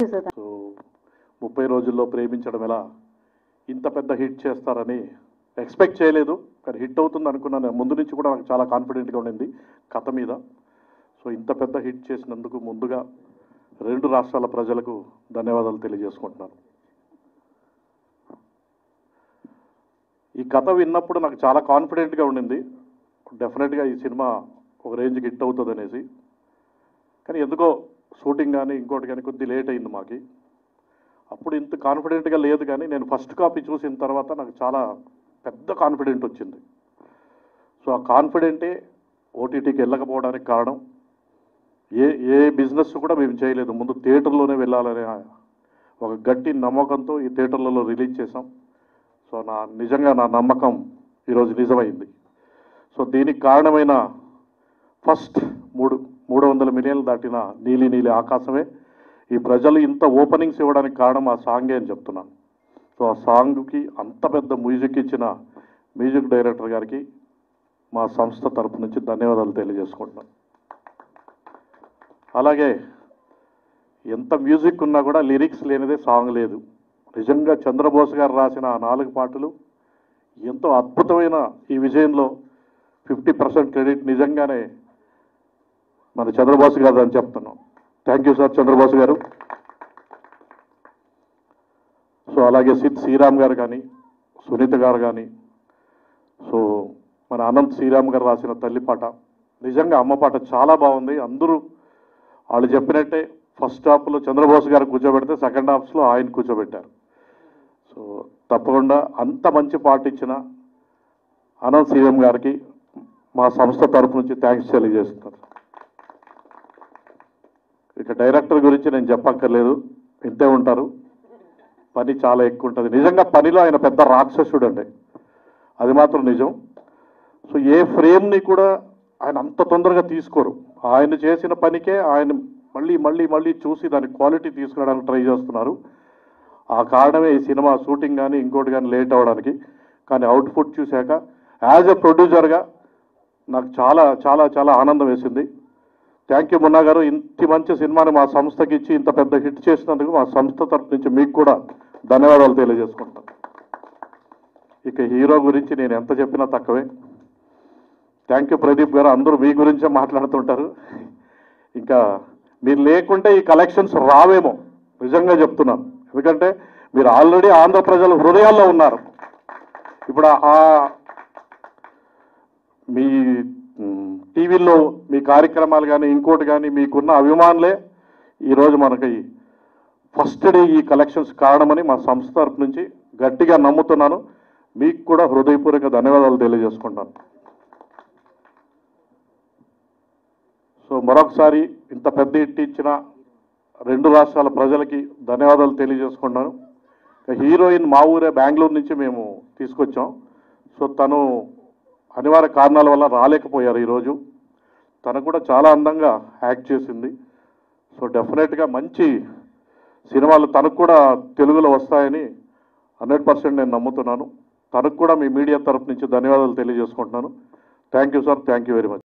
Sir. So 30 రోజుల్లో ప్రేమించడం ఎలా ఇంత పెద్ద హిట్ చేస్తారని ఎక్స్పెక్ట్ చేయలేదు, కానీ హిట్ అవుతుంది అనుకున్నాను. ముందు నుంచి కూడా నాకు చాలా కాన్ఫిడెంట్గా ఉండింది కథ మీద. సో ఇంత పెద్ద హిట్ చేసినందుకు ముందుగా 2 రాష్ట్రాల ప్రజలకు ధన్యవాదాలు తెలియజేసుకుంటున్నాను. ఈ కథ విన్నప్పుడు నాకు చాలా కాన్ఫిడెంట్గా ఉండింది, డెఫినెట్గా ఈ సినిమా ఒక రేంజ్కి హిట్ అవుతుంది అనేసి. కానీ ఎందుకో షూటింగ్ కానీ ఇంకోటి కానీ కొద్ది లేట్ అయింది మాకు. అప్పుడు ఇంత కాన్ఫిడెంట్గా లేదు, కానీ నేను ఫస్ట్ కాపీ చూసిన తర్వాత నాకు చాలా పెద్ద కాన్ఫిడెంట్ వచ్చింది. సో ఆ కాన్ఫిడెంటే ఓటీటీకి వెళ్ళకపోవడానికి కారణం. ఏ బిజినెస్ కూడా మేము చేయలేదు, ముందు థియేటర్లోనే వెళ్ళాలనే ఒక గట్టి నమ్మకంతో ఈ థియేటర్లలో రిలీజ్ చేసాం. సో నిజంగా నా నమ్మకం ఈరోజు నిజమైంది. సో దీనికి కారణమైన ఫస్ట్ 300 మిలియన్లు దాటిన నీలి నీలి ఆకాశమే. ఈ ప్రజలు ఇంత ఓపెనింగ్స్ ఇవ్వడానికి కారణం ఆ సాంగే అని చెప్తున్నాను. సో ఆ సాంగ్కి అంత పెద్ద మ్యూజిక్ ఇచ్చిన మ్యూజిక్ డైరెక్టర్ గారికి మా సంస్థ తరపు నుంచి ధన్యవాదాలు తెలియజేసుకుంటున్నాను. అలాగే ఎంత మ్యూజిక్ ఉన్నా కూడా లిరిక్స్ లేనిదే సాంగ్ లేదు. నిజంగా చంద్రబోస్ గారు రాసిన ఆ 4 పాటలు ఎంతో అద్భుతమైన ఈ విజయంలో 50% క్రెడిట్ నిజంగానే మన చంద్రబోస్ గారు అని చెప్తున్నాం. థ్యాంక్ యూ సార్ చంద్రబోస్ గారు. సో అలాగే సిద్ శ్రీరామ్ గారు కానీ, సునీత గారు కానీ, సో మన అనంత్ శ్రీరామ్ గారు రాసిన తల్లి పాట, నిజంగా అమ్మ పాట చాలా బాగుంది. అందరూ వాళ్ళు చెప్పినట్టే ఫస్ట్ హాఫ్లో చంద్రబోస్ గారు కూర్చోబెడితే సెకండ్ హాఫ్స్లో ఆయన కూర్చోబెట్టారు. సో తప్పకుండా అంత మంచి పాట ఇచ్చిన అనంత్ శ్రీరామ్ గారికి మా సంస్థ తరపు నుంచి థ్యాంక్స్ తెలియజేస్తున్నాను. ఇక డైరెక్టర్ గురించి నేను చెప్పక్కర్లేదు, ఇంతే ఉంటారు. పని చాలా ఎక్కువ ఉంటుంది. నిజంగా పనిలో ఆయన పెద్ద రాక్షసుడు అండి, అది మాత్రం నిజం. సో ఏ ఫ్రేమ్ని కూడా ఆయన అంత తొందరగా తీసుకోరు. ఆయన చేసిన పనికే ఆయన మళ్ళీ మళ్ళీ మళ్ళీ చూసి దాని క్వాలిటీ తీసుకురావడానికి ట్రై చేస్తున్నారు. ఆ కారణమే ఈ సినిమా షూటింగ్ కానీ ఇంకోటి కానీ లేట్ అవ్వడానికి. కానీ అవుట్పుట్ చూశాక యాజ్ ఎ ప్రొడ్యూసర్గా నాకు చాలా చాలా చాలా ఆనందం వేసింది. థ్యాంక్ యూ మున్నా గారు, ఇంత మంచి సినిమాని మా సంస్థకి ఇచ్చి ఇంత పెద్ద హిట్ చేసినందుకు మా సంస్థ తరఫు నుంచి మీకు కూడా ధన్యవాదాలు తెలియజేసుకుంటాను. ఇక హీరో గురించి నేను ఎంత చెప్పినా తక్కువే. థ్యాంక్ యూ ప్రదీప్ గారు, అందరూ మీ గురించే మాట్లాడుతుంటారు. ఇంకా మీరు లేకుంటే ఈ కలెక్షన్స్ రావేమో, నిజంగా చెప్తున్నాను. ఎందుకంటే మీరు ఆల్రెడీ ఆంధ్ర ప్రజల హృదయాల్లో ఉన్నారు. ఇప్పుడు మీ టీవీల్లో మీ కార్యక్రమాలు కానీ ఇంకోటి కానీ మీకున్న అభిమానులే ఈరోజు మనకి ఫస్ట్ డే ఈ కలెక్షన్స్ కారణమని మా సంస్థ తరపు నుంచి గట్టిగా నమ్ముతున్నాను. మీకు కూడా హృదయపూర్వక ధన్యవాదాలు తెలియజేసుకుంటాను. సో మరొకసారి ఇంత పెద్ద హిట్ ఇచ్చిన 2 రాష్ట్రాల ప్రజలకి ధన్యవాదాలు తెలియజేసుకుంటాను. హీరోయిన్ మా ఊరే బెంగళూరు నుంచి మేము తీసుకొచ్చాం. సో తను అనివార్య కారణాల వల్ల రాలేకపోయారు ఈరోజు. తను కూడా చాలా అందంగా యాక్ట్ చేసింది. సో డెఫినెట్గా మంచి సినిమాలు తనకు కూడా తెలుగులో వస్తాయని 100% నేను నమ్ముతున్నాను. తనకు కూడా మీ మీడియా తరఫు నుంచి ధన్యవాదాలు తెలియజేసుకుంటున్నాను. Thank you sir, thank you very much.